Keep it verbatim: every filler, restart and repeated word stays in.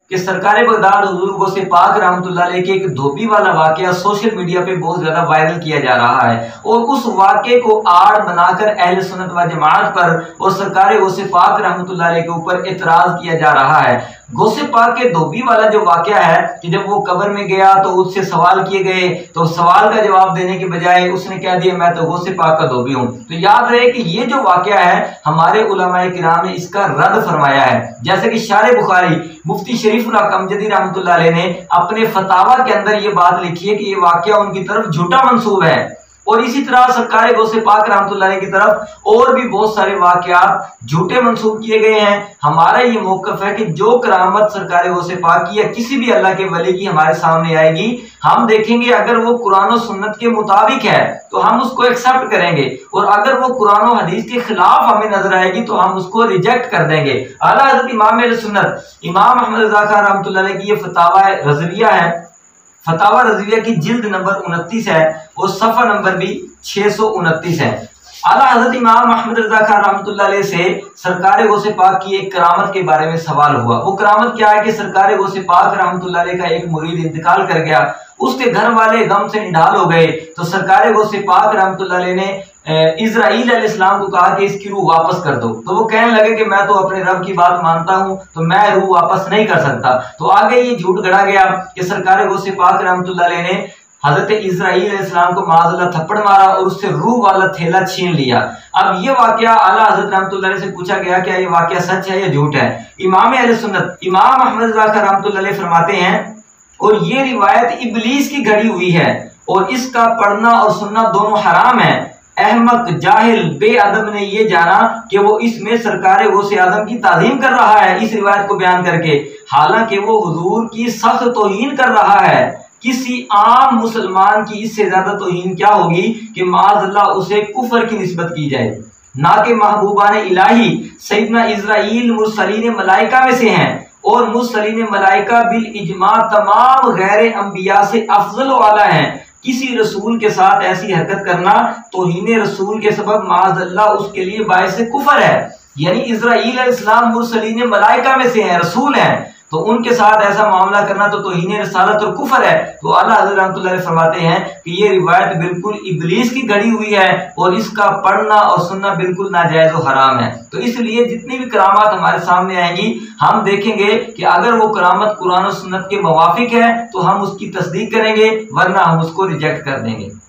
कि सरकार बगदाद हुजूर गौसे पाक रहमतुल्लाह अलैह के एक धोबी वाला वाकया सोशल मीडिया पे बहुत ज्यादा वायरल किया जा रहा है और उस वाकये को आड़ बनाकर अहले सुन्नत व जमात पर और सरकार गौसे पाक रहमतुल्लाह अलैह के ऊपर एतराज किया जा रहा है। गौसे पाक के धोबी वाला जो वाकया है कि जब वो कब्र में गया तो उससे सवाल किए गए तो सवाल का जवाब देने के बजाय उसने कह दिया मैं तो गौसे पाक का धोबी हूँ। तो याद रहे कि ये जो वाकया है हमारे उलमाए किराम ने इसका रद्द फरमाया है। जैसे कि शारे बुखारी मुफ्ती शरीफुल अकमजदी रहमतुल्लाह अलैह ने अपने फतावा के अंदर ये बात लिखी है कि ये वाकया उनकी तरफ झूठा मंसूब है और इसी तरह सरकार गौसे पाक रहमतुल्लाह अलैह की तरफ और भी बहुत सारे वाकयात झूठे मंसूब किए गए हैं। हमारा ये मौकफ है कि जो करामत सरकार गौसे पाक की या किसी भी अल्लाह के वली की हमारे सामने आएगी हम देखेंगे अगर वो कुरान और सुन्नत के मुताबिक है तो हम उसको एक्सेप्ट करेंगे और अगर वो कुरान और हदीस के खिलाफ हमें नजर आएगी तो हम उसको रिजेक्ट कर देंगे। आला हज़रत इमाम अहले सुन्नत इमाम अहमद रज़ा खान रहमतुल्लाह अलैह की ये फतावा रज़विया है, फतावा रज़विया की जिल्द नंबर उनतीस है और सफा नंबर भी छह सौ उनतीस है। आला हज़रत इमाम अहमद रज़ा खान रहमतुल्लाह अलैह से सरकार गौसे पाक की एक करामत के बारे में सवाल हुआ। वो करामत क्या है कि सरकार गौसे पाक रहमतुल्लाह अलैह का एक मुरीद इंतकाल कर गया, उसके घर वाले गम से निढाल हो गए तो सरकार गौसे पाक रहमतुल्लाह अलैह ने इज़राइल अलैहिस्सलाम को कहा कि इसकी रूह वापस कर दो। तो वो कहने लगे कि मैं तो अपने रब की बात मानता हूं तो मैं रूह वापस नहीं कर सकता। तो आगे ये झूठ गढ़ा गया कि सरकार गौसे पाक रहमतुल्लाह अलैह ने हजरत इज़राइल अलैहिस्सलाम को माज़अल्लाह थप्पड़ मारा और उससे रूह वाला थैला छीन लिया। अब ये वाकया आला हज़रत रहमतुल्लाह अलैह से पूछा गया क्या ये वाकया सच है या झूठ है। इमाम अहले सुन्नत इमाम अहमद रज़ा खान रहमतुल्लाह अलैह फरमाते हैं और ये रिवायत इब्लीस की घड़ी हुई है और इसका पढ़ना और सुनना दोनों हराम है। अहमक जाहिल बेअदब ने ये जाना कि वो इसमें सरकार गौसे आजम की ताज़ीम कर रहा है इस रिवायत को बयान करके, हालांकि वो हुजूर की सख्त तौहीन कर रहा है। किसी आम मुसलमान की इससे ज्यादा तौहीन क्या होगी कि माज़अल्लाह उसे कुफर की निस्बत की जाए। ना कि महबूबान इलाही सैयदना इज़राइल मुरसलीन मलाइका में से हैं और मुरसलीन मलाइका बिल इजमा तमाम गैर अंबिया से अफजल वाला है। किसी रसूल के साथ ऐसी हरकत करना तौहीन रसूल के सबब माज़अल्लाह उसके लिए बाइस कुफर है। यानी इज़राइल अलैहिस्सलाम मुरसलीन मलाइका में से हैं, रसूल हैं, तो उनके साथ ऐसा मामला करना तो तौहीन रिसालत और कुफर है। तो आला हज़रत रहमतुल्लाह अलैह फरमाते हैं कि ये रिवायत बिल्कुल इब्लीस की गढ़ी हुई है और इसका पढ़ना और सुनना बिल्कुल नाजायज और हराम है। तो इसलिए जितनी भी करामात हमारे सामने आएंगी हम देखेंगे कि अगर वो करामत कुरान और सुन्नत के मुवाफिक है तो हम उसकी तस्दीक करेंगे वरना हम उसको रिजेक्ट कर देंगे।